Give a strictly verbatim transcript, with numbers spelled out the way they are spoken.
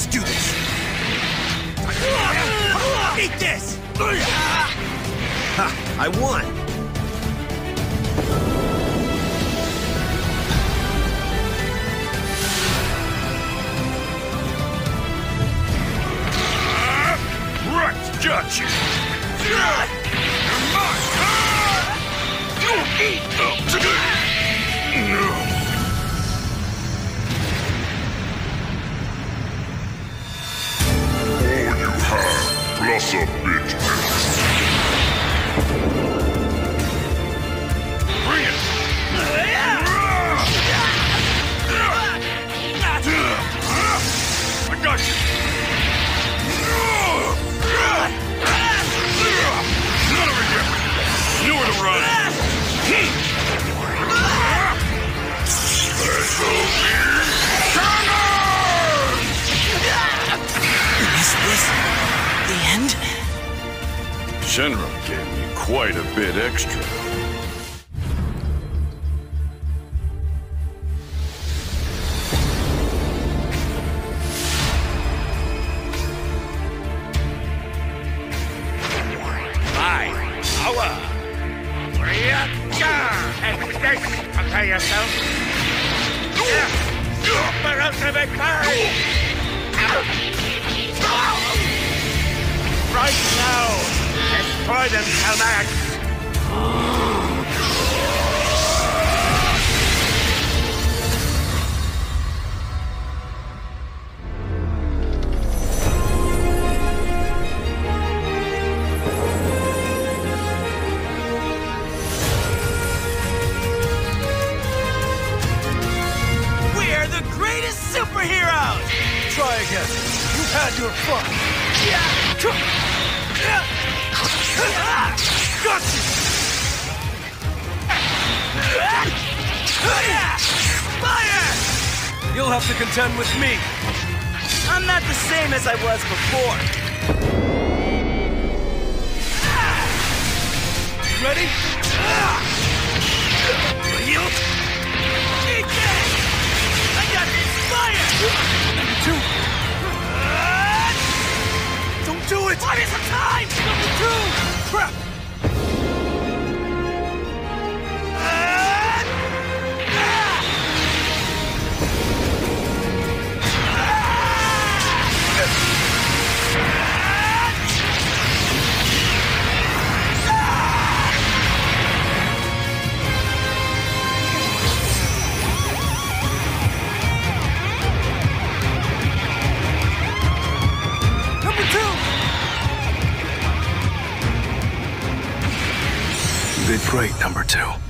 do this! Eat this! Ha! I won! Right! Gotcha! You're mine! You'll eat up today! Plus a bit. Bring it! I got you! None of it yet! Nowhere to run! Is this the end? Shenron gave me quite a bit extra. Bye. Awa. And this, prepare yourself. We're out of it, right now! Destroy them, 𝘀𝗏𝗏! We're the greatest superheroes! Try again. You've had your fun. Got you! Fire! You'll have to contend with me. I'm not the same as I was before. You ready? Yield! Eat that! I got fire! Number two! Don't do it! What is the time? Number two! Crap! You did great, number two.